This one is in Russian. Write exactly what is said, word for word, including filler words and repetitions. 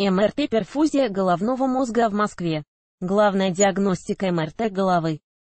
эм эр тэ-перфузия головного мозга в Москве. Главная диагностика эм эр тэ головы.